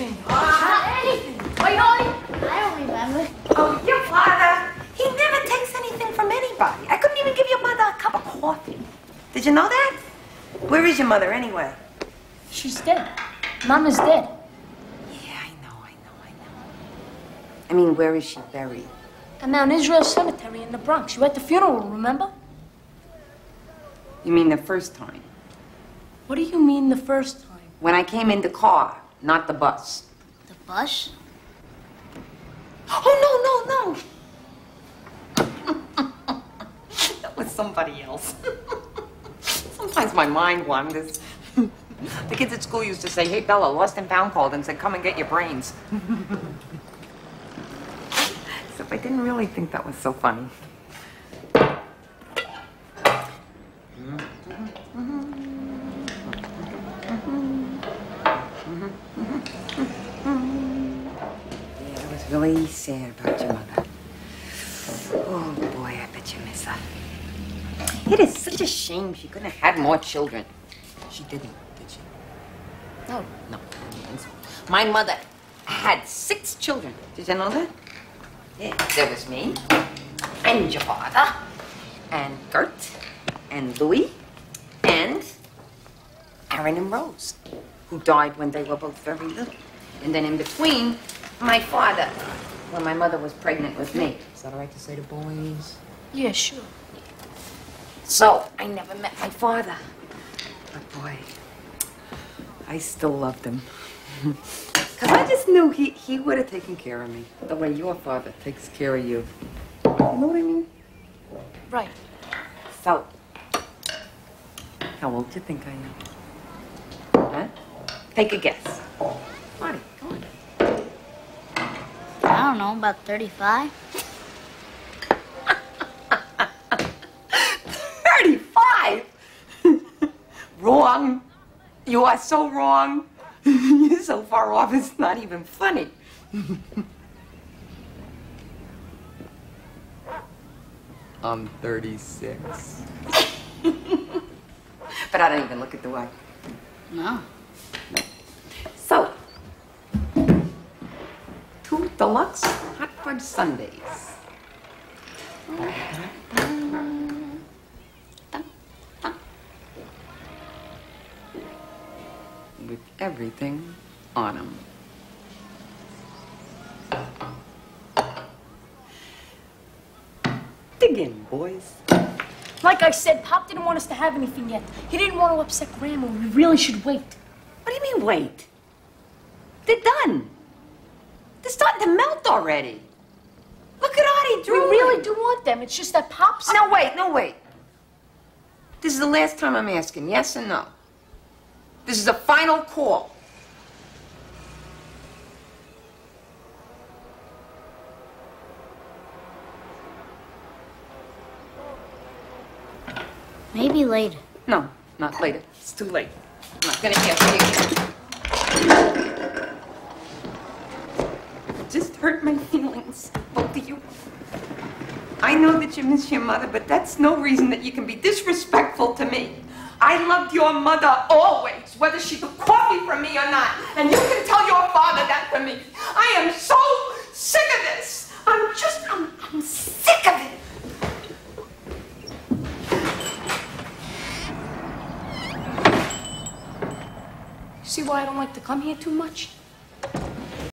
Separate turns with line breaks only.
anything.
Anything. Wait, I don't remember.
Oh, your father, he never takes anything from anybody. I couldn't even give your mother a cup of coffee. Did you know that? Where is your mother anyway?
She's dead. Mama's dead.
Yeah, I know. I mean, where is she buried?
At Mount Israel Cemetery in the Bronx. You were at the funeral, remember?
You mean the first time?
What do you mean the first time?
When I came in the car, not the bus.
The bus?
Oh, no. That was somebody else. Sometimes my mind wanders. The kids at school used to say, hey, Bella, lost and found called and said, come and get your brains. Except I didn't really think that was so funny. Yeah, I was really sad about your mother. Oh, boy, I bet you miss her. It is such a shame she couldn't have had more children. She didn't, did she? No. My mother had 6 children. Did you know that? Yeah, there was me, and your father, and Gert, and Louis, and Aaron and Rose, who died when they were both very little. And then in between, my father, when my mother was pregnant with me. Is that all right to say to boys?
Yeah, sure.
So, I never met my father. But boy, I still loved him. Because I just knew he would have taken care of me the way your father takes care of you. You know what I mean?
Right.
So, how old do you think I am? Huh? Take a guess. Marty, come on.
I don't know, about 35?
35? Wrong. You are so wrong. You're so far off, it's not even funny. I'm 36. But I don't even look it the way.
No.
So, 2 deluxe hot fudge sundaes. With everything on them. Dig in, boys.
Like I said, Pop didn't want us to have anything yet. He didn't want to upset Grandma. We really should wait.
What do you mean, wait? They're done. They're starting to melt already. Look at Artie
We
drooling.
really do want them. It's just that Pop's...
No, wait. This is the last time I'm asking, yes or no? This is a final call.
Maybe later.
No, not later. It's too late. I'm not gonna hear from you. It just hurt my feelings, both of you. I know that you miss your mother, but that's no reason that you can be disrespectful to me. I loved your mother always, whether she took coffee from me or not. And you can tell your father that for me. I am so sick of this. I'm sick of it.
See why I don't like to come here too much?